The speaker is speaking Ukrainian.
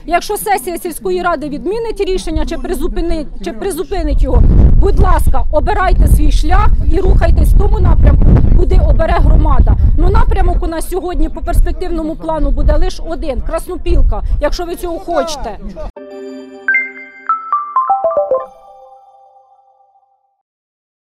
Якщо сесія сільської ради відмінить рішення чи призупинить його, будь ласка, обирайте свій шлях і рухайтесь в тому напрямку, куди обере громада. Ну, напрямок у нас сьогодні по перспективному плану буде лише один – Краснопілка, якщо ви цього хочете.